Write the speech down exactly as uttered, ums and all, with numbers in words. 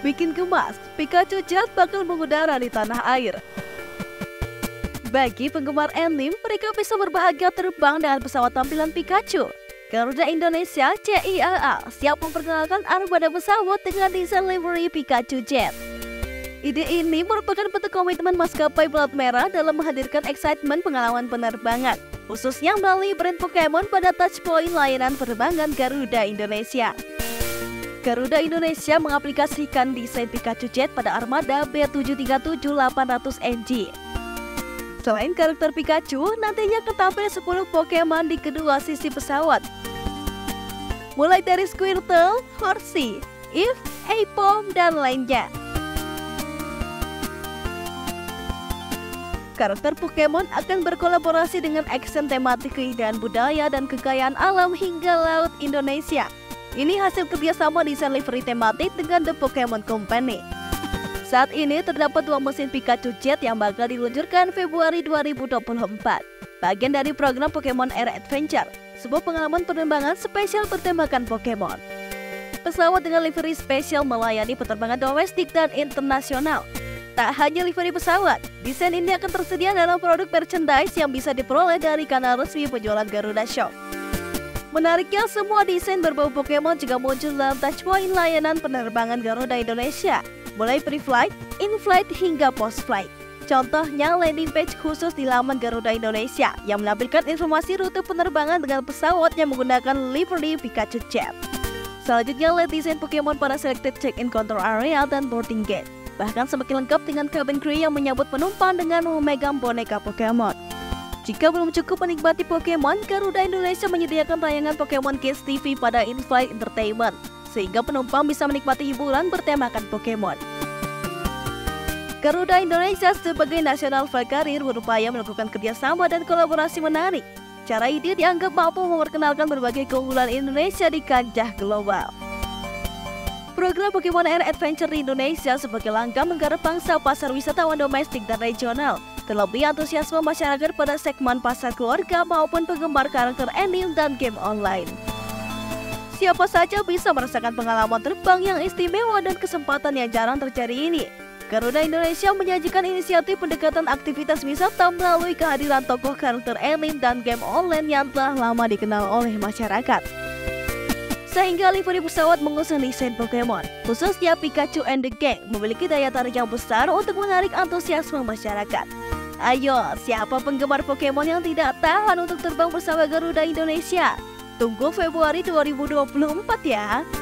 Bikin gemas, Pikachu Jet bakal mengudara di tanah air. Bagi penggemar anime, mereka bisa berbahagia terbang dengan pesawat tampilan Pikachu. Garuda Indonesia C I A A siap memperkenalkan armada pesawat dengan desain livery Pikachu Jet. Ide ini merupakan bentuk komitmen maskapai pelat merah dalam menghadirkan excitement pengalaman penerbangan, khususnya melalui brand Pokemon pada touchpoint layanan penerbangan Garuda Indonesia. Garuda Indonesia mengaplikasikan desain Pikachu Jet pada armada B tujuh tiga tujuh delapan ratus N G. Selain karakter Pikachu, nantinya akan tampil sepuluh Pokemon di kedua sisi pesawat. Mulai dari Squirtle, Horsey, Eve, Aipom, dan lainnya. Karakter Pokemon akan berkolaborasi dengan aksen tematik keindahan budaya dan kekayaan alam hingga laut Indonesia. Ini hasil kerjasama desain livery tematik dengan The Pokemon Company. Saat ini terdapat dua mesin Pikachu Jet yang bakal diluncurkan Februari dua ribu dua puluh empat. Bagian dari program Pokemon Air Adventure, sebuah pengalaman penerbangan spesial bertemakan Pokemon. Pesawat dengan livery spesial melayani penerbangan domestik dan internasional. Tak hanya livery pesawat, desain ini akan tersedia dalam produk merchandise yang bisa diperoleh dari kanal resmi penjualan Garuda Shop. Menariknya, semua desain berbau Pokemon juga muncul dalam touchpoint layanan penerbangan Garuda Indonesia, mulai pre-flight, in-flight, hingga post-flight. Contohnya landing page khusus di laman Garuda Indonesia yang menampilkan informasi rute penerbangan dengan pesawat yang menggunakan livery Pikachu Jet. Selanjutnya, lihat desain Pokemon pada selected check-in control area dan boarding gate. Bahkan semakin lengkap dengan cabin crew yang menyambut penumpang dengan memegang boneka Pokemon. Jika belum cukup menikmati Pokemon, Garuda Indonesia menyediakan tayangan Pokemon Kids T V pada in-flight entertainment, sehingga penumpang bisa menikmati hiburan bertemakan Pokemon. Garuda Indonesia sebagai national flag carrier berupaya melakukan kerjasama dan kolaborasi menarik. Cara ini dianggap mampu memperkenalkan berbagai keunggulan Indonesia di kancah global. Program Pokemon Air Adventure di Indonesia sebagai langkah menggarap pangsa pasar wisatawan domestik dan regional. Terlebih antusiasme masyarakat pada segmen pasar keluarga maupun penggemar karakter anime dan game online. Siapa saja bisa merasakan pengalaman terbang yang istimewa dan kesempatan yang jarang terjadi ini. Garuda Indonesia menyajikan inisiatif pendekatan aktivitas wisata melalui kehadiran tokoh karakter anime dan game online yang telah lama dikenal oleh masyarakat. Sehingga livery pesawat mengusung desain Pokemon, khususnya Pikachu and the Gang, memiliki daya tarik yang besar untuk menarik antusiasme masyarakat. Ayo, siapa penggemar Pokemon yang tidak tahan untuk terbang bersama Garuda Indonesia? Tunggu Februari dua ribu dua puluh empat ya!